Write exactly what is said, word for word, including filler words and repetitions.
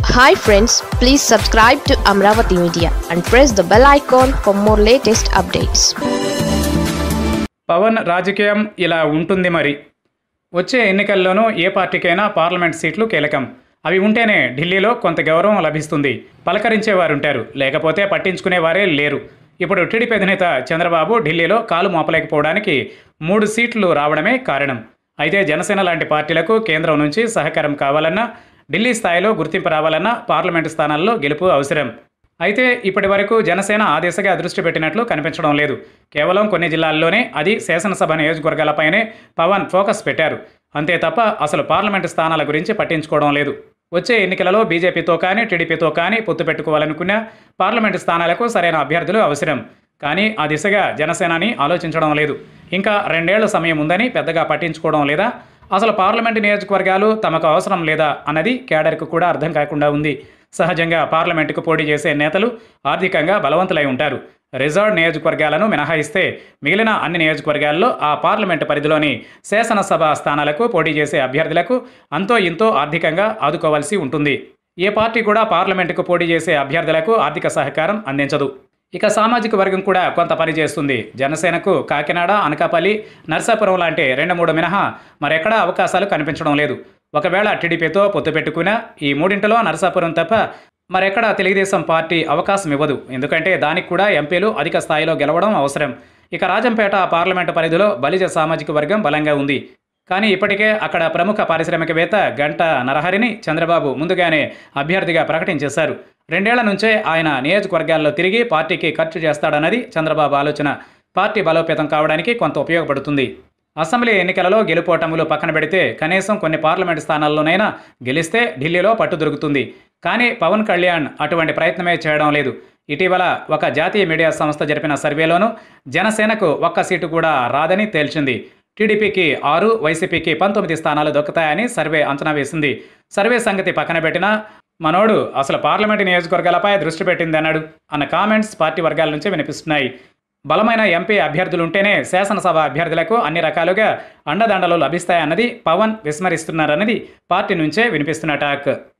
Hi friends, please subscribe to Amaravathi Media and press the bell icon for more latest updates. Pawan రాజకీయం ఇలా ఉంటుంది మరి. వచ్చే ఎన్నికల్లోనూ ఏ పార్టీకైనా పార్లమెంట్ సీట్లు కీలకం. అవి ఉంటేనే ఢిల్లీలో కొంత గౌరవం లభిస్తుంది. పలకరించేవారుంటారు, లేకపోతే పట్టించుకునేవారే లేరు. ఇప్పుడు టీడీపీ అధినేత చంద్రబాబు ఢిల్లీలో కాలు మోపలేకపోవడానికి మూడు సీట్లు రావడమే కారణం. అయితే జనసేన లాంటి పార్టీలకు కేంద్రం నుంచి సహకారం కావాలన్నా, ఢిల్లీ స్థాయిలో గుర్తింపు రావాలన్నా పార్లమెంటు స్థానాల్లో గెలుపు అవసరం. అయితే ఇప్పటి వరకు జనసేన ఆ దిశగా దృష్టి పెట్టినట్లు కనిపించడం లేదు. కేవలం కొన్ని జిల్లాల్లోనే, అది శాసనసభ నియోజకవర్గాలపైనే పవన్ ఫోకస్ పెట్టారు. అంతే తప్ప అసలు పార్లమెంటు స్థానాల గురించి పట్టించుకోవడం లేదు. వచ్చే ఎన్నికలలో బీజేపీతో కానీ టీడీపీతో కానీ పొత్తు పెట్టుకోవాలనుకున్న పార్లమెంటు స్థానాలకు సరైన అభ్యర్థులు అవసరం. కానీ ఆ దిశగా జనసేనని ఆలోచించడం లేదు. ఇంకా రెండేళ్ల సమయం ఉందని పెద్దగా పట్టించుకోవడం లేదా, అసలు పార్లమెంటు నియోజకవర్గాలు తమకు అవసరం లేదా అన్నది కేడర్కు కూడా అర్థం కాకుండా ఉంది. సహజంగా పార్లమెంటుకు పోటీ చేసే నేతలు ఆర్థికంగా బలవంతులై ఉంటారు. రిజర్వ్ నియోజకవర్గాలను మినహాయిస్తే మిగిలిన అన్ని నియోజకవర్గాల్లో ఆ పార్లమెంటు పరిధిలోని శాసనసభ స్థానాలకు పోటీ చేసే అభ్యర్థులకు అంతో ఇంతో ఆర్థికంగా ఆదుకోవాల్సి ఉంటుంది. ఏ పార్టీ కూడా పార్లమెంటుకు పోటీ చేసే అభ్యర్థులకు ఆర్థిక సహకారం అందించదు. ఇక సామాజిక వర్గం కూడా కొంత పని చేస్తుంది. జనసేనకు కాకినాడ, అనకాపల్లి, నర్సాపురం లాంటి రెండు మూడు మినహా మరెక్కడా అవకాశాలు కనిపించడం లేదు. ఒకవేళ టీడీపీతో పొత్తు పెట్టుకున్నా ఈ మూడింటిలో నర్సాపురం తప్ప మరెక్కడా తెలుగుదేశం పార్టీ అవకాశం ఇవ్వదు. ఎందుకంటే దానికి కూడా ఎంపీలు అధిక స్థాయిలో గెలవడం అవసరం. ఇక రాజంపేట పార్లమెంటు పరిధిలో బలిజ సామాజిక వర్గం బలంగా ఉంది. కానీ ఇప్పటికే అక్కడ ప్రముఖ పారిశ్రామికవేత్త గంట నరహరిని చంద్రబాబు ముందుగానే అభ్యర్థిగా ప్రకటించేశారు. రెండేళ్ల నుంచే ఆయన నియోజకవర్గాల్లో తిరిగి పార్టీకి ఖర్చు చేస్తాడన్నది చంద్రబాబు ఆలోచన. పార్టీ బలోపేతం కావడానికి కొంత ఉపయోగపడుతుంది. అసెంబ్లీ ఎన్నికలలో గెలుపోటములు పక్కన పెడితే కనీసం కొన్ని పార్లమెంటు స్థానాల్లోనైనా గెలిస్తే ఢిల్లీలో పట్టు దొరుకుతుంది. కానీ పవన్ కళ్యాణ్ అటువంటి ప్రయత్నమే చేయడం లేదు. ఇటీవల ఒక జాతీయ మీడియా సంస్థ జరిపిన సర్వేలోనూ జనసేనకు ఒక్క సీటు కూడా రాదని తేల్చింది. టీడీపీకి ఆరు, వైసీపీకి పంతొమ్మిది స్థానాలు దొక్కుతాయని సర్వే అంచనా వేసింది. సర్వే సంగతి పక్కన పెట్టినా మనోడు అసలు పార్లమెంటు నియోజకవర్గాలపై దృష్టి పెట్టిందన్నాడు అన్న కామెంట్స్ పార్టీ వర్గాల నుంచే వినిపిస్తున్నాయి. బలమైన ఎంపీ అభ్యర్థులుంటేనే శాసనసభ అభ్యర్థులకు అన్ని రకాలుగా అండదండలు లభిస్తాయన్నది పవన్ విస్మరిస్తున్నారన్నది పార్టీ నుంచే వినిపిస్తున్న టాక్.